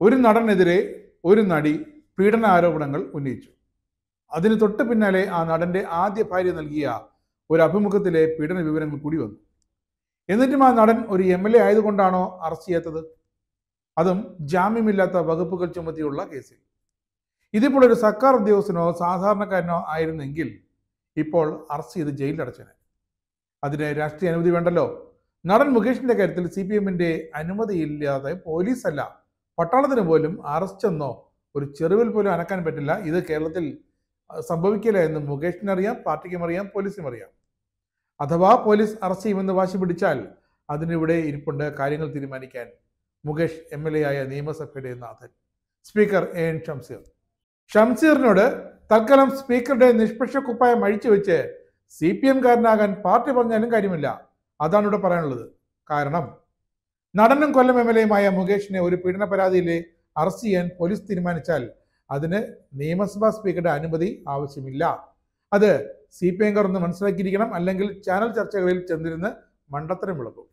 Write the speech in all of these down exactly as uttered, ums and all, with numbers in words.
ഒരു നടനെതിരെ ഒരു നടി പീഡന ആരോപണങ്ങൾ ഉന്നയിച്ചു. അതിന് തൊട്ട് പിന്നാലെ ആ നടന്റെ ആദ്യ ഭാര്യ നൽകിയ ഒരു അഭിമുഖത്തിലെ പീഡന വിവരങ്ങൾ കൂടി വന്നു. എന്നിട്ടും ആ നടൻ ഒരു എം എൽ എ ആയതുകൊണ്ടാണോ അറസ്റ്റ് ചെയ്യാത്തത്? അതും ജാമ്യമില്ലാത്ത വകുപ്പുകൾ ചുമത്തിയുള്ള കേസിൽ. ഇതിപ്പോൾ ഒരു സർക്കാർ ഉദ്യോഗസ്ഥനോ സാധാരണക്കാരനോ ആയിരുന്നെങ്കിൽ ഇപ്പോൾ അറസ്റ്റ് ചെയ്ത് ജയിലിലടച്ചനെ. അതിന് രാഷ്ട്രീയ അനുമതി വേണ്ടല്ലോ. നടൻ മുകേഷിന്റെ കാര്യത്തിൽ സി പി എമ്മിന്റെ അനുമതിയില്ലാതെ പോലീസല്ല പട്ടാളത്തിന് പോലും അറസ്റ്റ് എന്നോ ഒരു ചെറുവിൽ പോലും അനക്കാൻ പറ്റില്ല. ഇത് കേരളത്തിൽ സംഭവിക്കില്ല എന്ന് മുകേഷിനറിയാം, പാർട്ടിക്കും അറിയാം, പോലീസിനും അറിയാം. അഥവാ പോലീസ് അറസ്റ്റ് ചെയ്യുമെന്ന് വാശി പിടിച്ചാൽ അതിനിവിടെ ഇരിപ്പുണ്ട് കാര്യങ്ങൾ തീരുമാനിക്കാൻ മുകേഷ് എം എൽ എ ആയ നിയമസഭയുടെ നാഥൻ സ്പീക്കർ എ എൻ ഷംസീർ. ഷംസീറിനോട് തൽക്കാലം സ്പീക്കറുടെ നിഷ്പക്ഷ കുപ്പായം അഴിച്ചു വെച്ച് സി പി എം കാരനാകാൻ പാർട്ടി പറഞ്ഞാലും കാര്യമില്ല. അതാണ് ഇവിടെ പറയാനുള്ളത്. കാരണം നടനും കൊല്ലം എം എൽ എയുമായ മുകേഷിനെ ഒരു പീഡന പരാതിയിൽ അറസ്റ്റ് ചെയ്യാൻ പോലീസ് തീരുമാനിച്ചാൽ അതിന് നിയമസഭാ സ്പീക്കറുടെ അനുമതി ആവശ്യമില്ല. അത് സി പി എംകാർ ഒന്ന് മനസ്സിലാക്കിയിരിക്കണം. അല്ലെങ്കിൽ ചാനൽ ചർച്ചകളിൽ ചെന്നിരുന്ന് മണ്ടത്തരം വിളക്കും.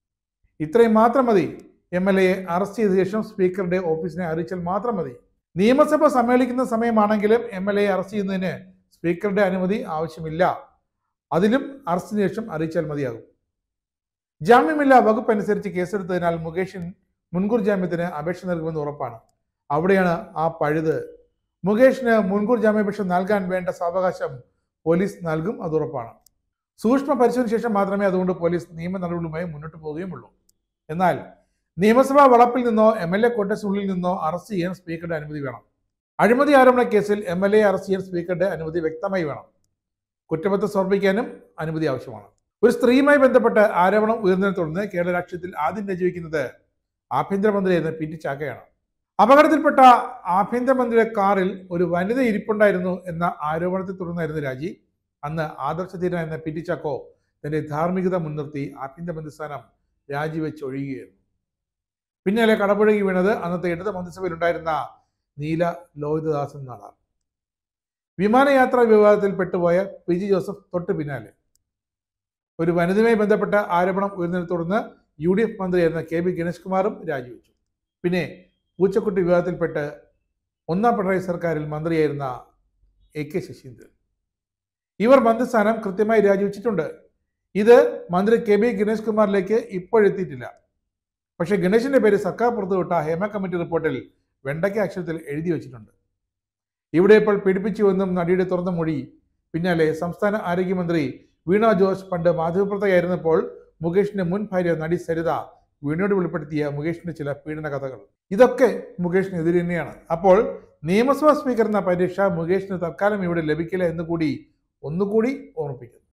ഇത്രയും മാത്രം മതി. എം എൽ എയെ അറസ്റ്റ് ചെയ്ത ശേഷം സ്പീക്കറുടെ ഓഫീസിനെ അറിയിച്ചാൽ മാത്രം മതി. നിയമസഭ സമ്മേളിക്കുന്ന സമയമാണെങ്കിലും എം എൽ എയെ അറസ്റ്റ് ചെയ്യുന്നതിന് സ്പീക്കറുടെ അനുമതി ആവശ്യമില്ല. അതിലും അറസ്റ്റിന് ശേഷം അറിയിച്ചാൽ മതിയാകും. ജാമ്യമില്ല വകുപ്പ് അനുസരിച്ച് കേസെടുത്തതിനാൽ മുകേഷിൻ മുൻകൂർ ജാമ്യത്തിന് അപേക്ഷ നൽകുമെന്ന് ഉറപ്പാണ്. അവിടെയാണ് ആ പഴുത്. മുകേഷിന് മുൻകൂർ ജാമ്യാപേക്ഷ നൽകാൻ വേണ്ട സാവകാശം പോലീസ് നൽകും, അത് ഉറപ്പാണ്. സൂക്ഷ്മ പരിശോധനയ്ക്ക് ശേഷം മാത്രമേ അതുകൊണ്ട് പോലീസ് നിയമ നടപടികളുമായി മുന്നോട്ട് പോവുകയുമുള്ളൂ. എന്നാൽ നിയമസഭാ വളപ്പിൽ നിന്നോ എം എൽ എ ക്വാർട്ടേഴ്സിനുള്ളിൽ നിന്നോ അറസ്റ്റ് ചെയ്യാൻ സ്പീക്കറുടെ അനുമതി വേണം. അഴിമതി ആരോപണ കേസിൽ എം എൽ എ അറസ്റ്റ് ചെയ്യാൻ സ്പീക്കറുടെ അനുമതി വ്യക്തമായി വേണം. കുറ്റപത്രം സമർപ്പിക്കാനും അനുമതി ആവശ്യമാണ്. ഒരു സ്ത്രീയുമായി ബന്ധപ്പെട്ട് ആരോപണം ഉയർന്നതിനെ തുടർന്ന് കേരള രാഷ്ട്രീയത്തിൽ ആദ്യം രചിക്കുന്നത് ആഭ്യന്തരമന്ത്രിയായിരുന്ന പി ടി ചാക്കോയാണ്. അപകടത്തിൽപ്പെട്ട ആഭ്യന്തരമന്ത്രിയുടെ കാറിൽ ഒരു വനിത ഇരിപ്പുണ്ടായിരുന്നു എന്ന ആരോപണത്തെ തുടർന്നായിരുന്നു രാജി. അന്ന് ആദർശധീരനായിരുന്ന പി ടി ചാക്കോ തന്റെ ധാർമ്മികത മുൻനിർത്തി ആഭ്യന്തരമന്ത്രി സ്ഥാനം രാജിവെച്ച് ഒഴിയുകയായിരുന്നു. പിന്നാലെ കടപുഴകി വീണത് അന്നത്തെ ഇടത് മന്ത്രിസഭയിലുണ്ടായിരുന്ന നീല ലോഹിതദാസൻ നാടാർ. വിമാനയാത്രാ വിവാദത്തിൽ പെട്ടുപോയ പി ജി ജോസഫ് തൊട്ട് പിന്നാലെ ഒരു വനിതയുമായി ബന്ധപ്പെട്ട ആരോപണം ഉയർന്നതിനെ തുടർന്ന് യു ഡി എഫ് മന്ത്രിയായിരുന്ന കെ ബി ഗണേഷ് കുമാറും രാജിവെച്ചു. പിന്നെ പൂച്ചക്കുട്ടി വിവാദത്തിൽപ്പെട്ട് ഒന്നാം പിണറായി സർക്കാരിൽ മന്ത്രിയായിരുന്ന എ കെ ശശീന്ദ്രൻ. ഇവർ മന്ത്രിസ്ഥാനം കൃത്യമായി രാജിവെച്ചിട്ടുണ്ട്. ഇത് മന്ത്രി കെ ബി ഗണേഷ് കുമാറിലേക്ക് ഇപ്പോഴെത്തിയിട്ടില്ല. പക്ഷേ ഗണേഷിന്റെ പേര് സർക്കാർ പുറത്തുവിട്ട ഹേമ കമ്മിറ്റി റിപ്പോർട്ടിൽ വെണ്ടയ്ക്ക അക്ഷരത്തിൽ എഴുതി വെച്ചിട്ടുണ്ട്. ഇവിടെ ഇപ്പോൾ പീഡിപ്പിച്ചുവെന്നും നടിയുടെ തുറന്ന മൊഴി. പിന്നാലെ സംസ്ഥാന ആരോഗ്യമന്ത്രി വീണ ജോർജ് പണ്ട് മാധ്യമപ്രവർത്തകയായിരുന്നപ്പോൾ മുകേഷിന്റെ മുൻ ഭാര്യ നടി സരിത വീണയോട് വെളിപ്പെടുത്തിയ മുകേഷിന്റെ ചില പീഡന കഥകൾ. ഇതൊക്കെ മുകേഷിനെതിരെ തന്നെയാണ്. അപ്പോൾ നിയമസഭാ സ്പീക്കർ എന്ന പരീക്ഷ മുകേഷിന് തൽക്കാലം ഇവിടെ ലഭിക്കില്ല എന്ന് കൂടി ഒന്നുകൂടി ഓർമ്മിപ്പിക്കുന്നു.